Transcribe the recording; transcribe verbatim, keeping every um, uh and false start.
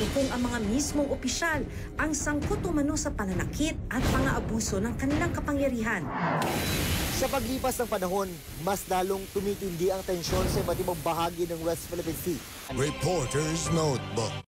kung ang mga mismong opisyal ang sangkot umano sa pananakit at pang-aabuso ng kanilang kapangyarihan. Sa paglipas ng panahon, mas lalong tumitindi ang tensyon sa iba't ibang bahagi ng West Philippine Sea. Reporter's Notebook.